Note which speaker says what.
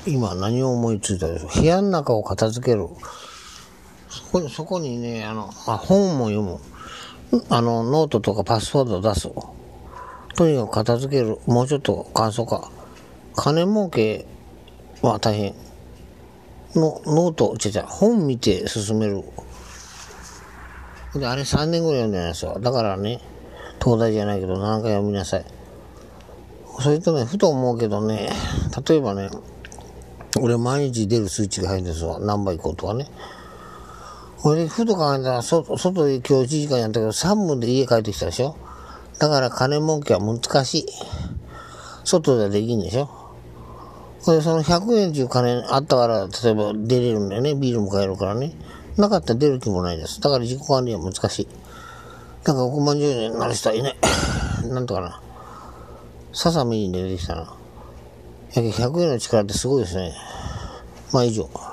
Speaker 1: 今何を思いついたでしょう。部屋の中を片付ける。そこにね、本も読む。ノートとかパスワードを出す。とにかく片付ける。もうちょっと簡素化。金儲けは大変。ノート、本見て進める。で、あれ3年ぐらい読んでないですよ。だからね、東大じゃないけど何回読みなさい。それとね、ふと思うけどね、例えばね、俺毎日出る数値が入るんですわ。何倍行こうとかね。俺、ふと考えたら、外で今日1時間やったけど、3分で家帰ってきたでしょ。だから金儲けは難しい。外ではできんでしょ。その100円っていう金あったから、例えば出れるんだよね。ビールも買えるからね。なかったら出る気もないです。だから自己管理は難しい。だから億万長者になる人はいない。なんとかな。ささみに出てきたな。100円の力ってすごいですね。まあ以上。